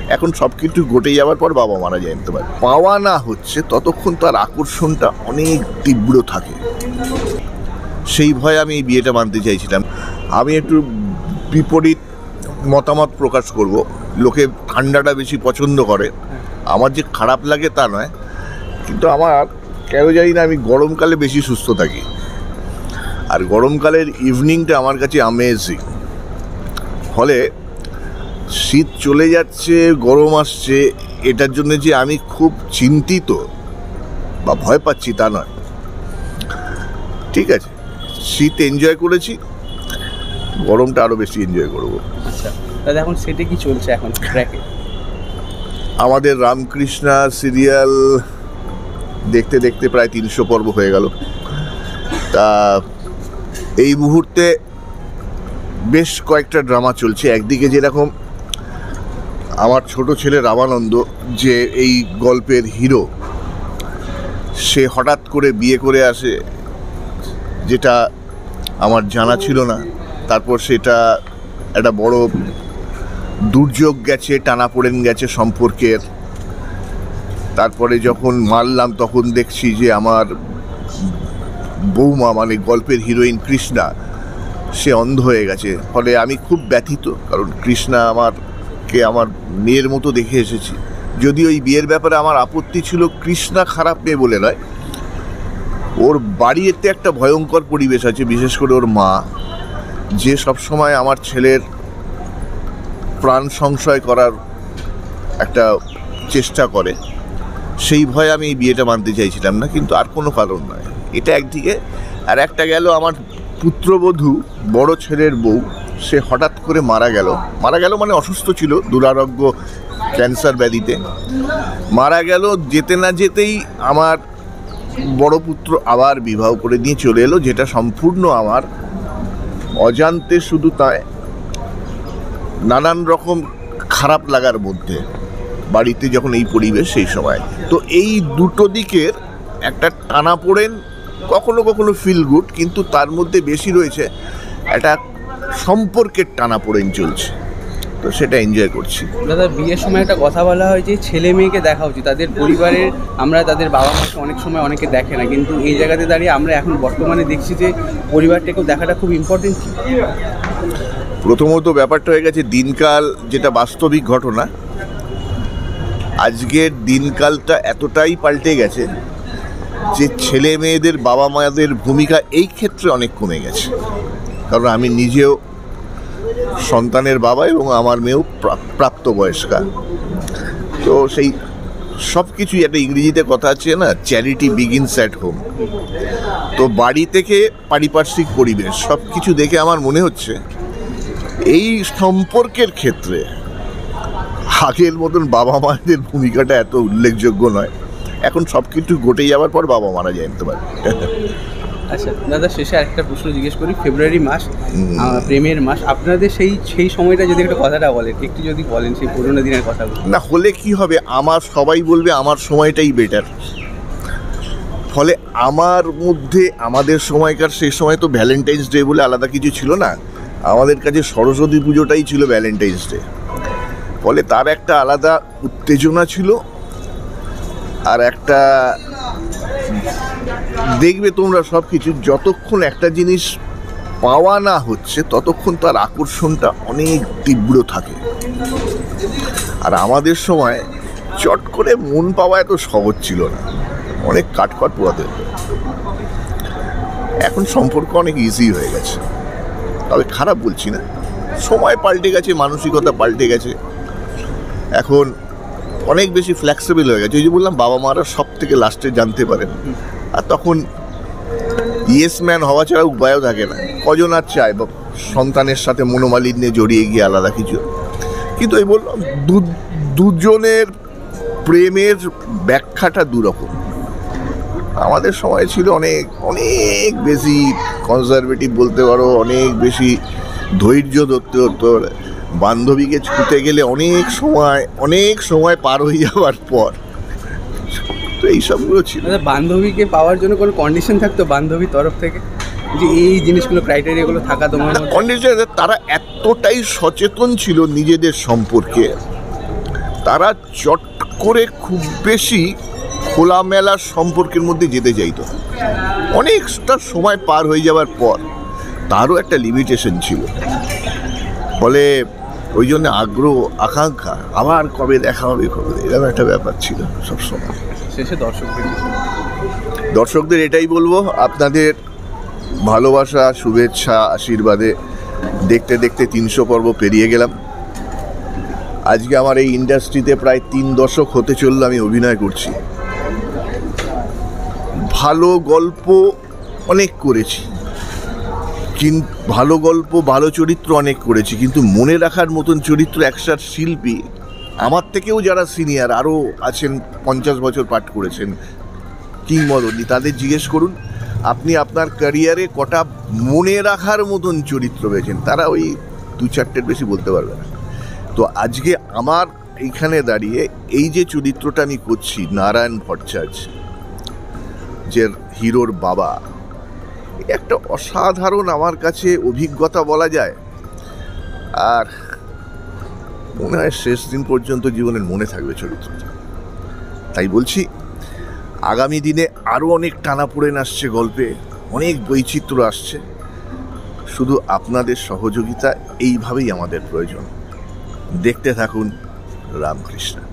এখন সব কিছু ঘটে যাওয়ার পর বাবা মারা জানতে পারে। পাওয়া না হচ্ছে ততক্ষণ তার আকর্ষণটা অনেক তীব্র থাকে। সেই ভয়ে আমি এই বিয়েটা মানতে চাইছিলাম। আমি একটু বিপরীত মতামত প্রকাশ করব। লোকে ঠান্ডাটা বেশি পছন্দ করে, আমার যে খারাপ লাগে তা নয়, কিন্তু আমার কেন জানি না আমি গরমকালে বেশি সুস্থ থাকি। আর গরমকালের ইভিনিংটা আমার কাছে আমেজিং। ফলে শীত চলে যাচ্ছে, গরম আসছে, এটার জন্য যে আমি খুব চিন্তিত বা ভয় পাচ্ছি তা নয়। ঠিক আছে, শীত এনজয় করেছি, গরমটা আরও বেশি এনজয় করবো। আচ্ছা দাদা, এখন সেটা কি চলছে এখন ট্র্যাকে? আমাদের রামকৃষ্ণা সিরিয়াল দেখতে দেখতে প্রায় 300 পর্ব হয়ে গেল। তা এই মুহূর্তে বেশ কয়েকটা ড্রামা চলছে। একদিকে যেরকম আমার ছোট ছেলে রামানন্দ, যে এই গল্পের হিরো, সে হঠাৎ করে বিয়ে করে আসে, যেটা আমার জানা ছিল না। তারপর সেটা একটা বড় দুর্যোগ গেছে, টানাপোড়েন গেছে সম্পর্কের। তারপরে যখন মারলাম তখন দেখছি যে আমার বৌমা, মানে গল্পের হিরোইন কৃষ্ণা, সে অন্ধ হয়ে গেছে। ফলে আমি খুব ব্যথিত, কারণ কৃষ্ণা আমারকে আমার মেয়ের মতো দেখে এসেছি। যদিও এই বিয়ের ব্যাপারে আমার আপত্তি ছিল, কৃষ্ণা খারাপ মেয়ে বলে নয়, ওর বাড়িতে একটা ভয়ঙ্কর পরিবেশ আছে, বিশেষ করে ওর মা, যে সবসময় আমার ছেলের প্রাণ সংশয় করার একটা চেষ্টা করে। সেই ভয়ে আমি এই বিয়েটা মানতে চাইছিলাম না, কিন্তু আর কোনো কারণ নয়। এটা একদিকে। আর একটা গেল আমার পুত্রবধূ, বড় ছেলের বউ, সে হঠাৎ করে মারা গেল মানে অসুস্থ ছিল, দুরারোগ্য ক্যান্সার ব্যাধিতে মারা গেল। যেতে না যেতেই আমার বড় পুত্র আবার বিবাহ করে দিয়ে চলে এলো, যেটা সম্পূর্ণ আমার অজান্তে। শুধু তাই, নানান রকম খারাপ লাগার মধ্যে বাড়িতে যখন এই পরিবেশ, সেই সময় তো এই দুটো দিকের একটা টানাপোড়েন, কখনো কখনো ফিল গুড, কিন্তু তার মধ্যে বেশি রয়েছে একটা সম্পর্কের টানাপোড়েন চলছে, তো সেটা এনজয় করছি। দাদা, বিয়ের সময় একটা কথা বলা হয় যে ছেলে মেয়েকে দেখা উচিত, তাদের পরিবারের, আমরা তাদের বাবা মাকে অনেক সময় অনেকে দেখে না, কিন্তু এই জায়গাতে দাঁড়িয়ে আমরা এখন বর্তমানে দেখছি যে পরিবারটাকেও দেখাটা খুব ইম্পর্টেন্ট। প্রথমত ব্যাপারটা হয়ে গেছে দিনকাল, যেটা বাস্তবিক ঘটনা। আজকের দিনকালটা এতটাই পাল্টে গেছে যে ছেলে মেয়েদের বাবা মায়েদের ভূমিকা এই ক্ষেত্রে অনেক কমে গেছে। কারণ আমি নিজেও সন্তানের বাবা এবং আমার মেয়েও প্রাপ্তবয়স্কা, তো সেই সব কিছুই একটা ইংরেজিতে কথা আছে না, চ্যারিটি বিগিনস অ্যাট হোম। তো বাড়ি থেকে পারিপার্শ্বিক পরিবেশ সব কিছু দেখে আমার মনে হচ্ছে এই সম্পর্কের ক্ষেত্রে আগের মতন বাবা মায়েদের ভূমিকাটা এত উল্লেখযোগ্য নয়। এখন সব কিছু ঘটে যাওয়ার পর বাবা মারা জানতে পারে। আচ্ছা দাদা, শেষে আরেকটা প্রশ্ন জিজ্ঞেস করি। ফেব্রুয়ারি মাস, প্রেমের মাস, আপনাদের সেই সময়টা যদি একটা কথাটা বলেন, একটু যদি বলেন সেই পুরোনো দিনের কথাগুলো। না হলে কি হবে, আমার সবাই বলবে আমার সময়টাই বেটার। ফলে আমার মধ্যে, আমাদের সময়কার, সেই সময় তো ভ্যালেন্টাইন্স ডে বলে আলাদা কিছু ছিল না, আমাদের কাছে সরস্বতী পুজোটাই ছিল ভ্যালেন্টাইন্স ডে। ফলে তার একটা আলাদা উত্তেজনা ছিল। আর একটা দেখবে তোমরা সব কিছু, যতক্ষণ একটা জিনিস পাওয়া না হচ্ছে ততক্ষণ তার আকর্ষণটা অনেক তীব্র থাকে। আর আমাদের সময় চট করে মন পাওয়া এত সহজ ছিল না, অনেক কাঠখড় পোড়াতে হতো। এখন সম্পর্ক অনেক ইজি হয়ে গেছে, তবে খারাপ বলছি না। সময় পাল্টে গেছে, মানসিকতা পাল্টে গেছে, এখন অনেক বেশি ফ্লেক্সিবল হয়ে গেছে। ওই যে বললাম, বাবা মারা সব থেকে লাস্টে জানতে পারেন, আর তখন ইয়েস ম্যান হওয়া ছাড়া উপায়ও থাকে না। কজন আর চায় সন্তানের সাথে মনোমালিন্যে জড়িয়ে গিয়ে আলাদা কিছু। কিন্তু এই বললাম, দুজনের প্রেমের ব্যাখ্যাটা দুরকম। আমাদের সময় ছিল অনেক অনেক বেশি কনজারভেটিভ বলতে পারো, অনেক বেশি ধৈর্য ধরতে হতো। বান্ধবীকে ছুতে গেলে অনেক সময় পার হয়ে যাওয়ার পর, তো এইসবগুলো ছিল। বান্ধবীকে পাওয়ার জন্য কোনো কন্ডিশন থাকতো বান্ধবীর তরফ থেকে, যে এই জিনিসগুলো, ক্রাইটেরিয়াগুলো থাকা তোমার কন্ডিশন? তারা এতটাই সচেতন ছিল নিজেদের সম্পর্কে, তারা চট করে খুব বেশি খোলামেলা সম্পর্কের মধ্যে যেতে চাইতো। অনেকটা সময় পার হয়ে যাওয়ার পর তারও একটা লিমিটেশন ছিল, ফলে ওই জন্য আগ্রহ আকাঙ্ক্ষা আবার কবে দেখা হবে, কবে, এরকম একটা ব্যাপার ছিল সবসময়। শেষে দর্শকদের এটাই বলবো, আপনাদের ভালোবাসা, শুভেচ্ছা, আশীর্বাদে দেখতে দেখতে 300 পর্ব পেরিয়ে গেলাম। আজকে আমার এই ইন্ডাস্ট্রিতে প্রায় 3 দশক হতে চললো আমি অভিনয় করছি। ভালো গল্প অনেক করেছি, ভালো গল্প, ভালো চরিত্র অনেক করেছি, কিন্তু মনে রাখার মতন চরিত্র একসার শিল্পী আমার থেকেও যারা সিনিয়র আরও আছেন, 50 বছর পাঠ করেছেন, কিংবদন্তি, তাদের জিজ্ঞেস করুন আপনি আপনার ক্যারিয়ারে কটা মনে রাখার মতন চরিত্র পেয়েছেন, তারা ওই 2-4টের বেশি বলতে পারবে না। তো আজকে আমার এইখানে দাঁড়িয়ে এই যে চরিত্রটা আমি করছি, নারায়ণ ভট্টাচার্য, যে হিরোর বাবা, একটা অসাধারণ আমার কাছে অভিজ্ঞতা বলা যায়। আর মনে হয় শেষ দিন পর্যন্ত জীবনের মনে থাকবে চরিত্রটা। তাই বলছি, আগামী দিনে আরও অনেক টানাপোড়েন আসছে গল্পে, অনেক বৈচিত্র্য আসছে। শুধু আপনাদের সহযোগিতা এইভাবেই আমাদের প্রয়োজন। দেখতে থাকুন রামকৃষ্ণ।